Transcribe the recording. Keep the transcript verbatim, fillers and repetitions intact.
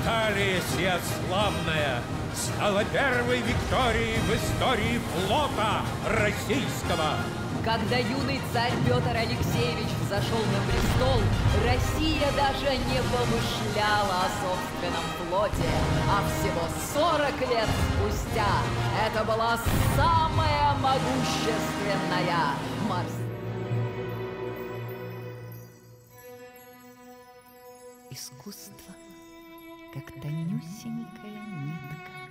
Баталия сия славная стала первой викторией в истории флота российского. Когда юный царь Петр Алексеевич взошел на престол, Россия даже не помышляла о собственном флоте, а всего сорок лет спустя это была самая могущественная морская. Искусство, как тонюсенькая нитка,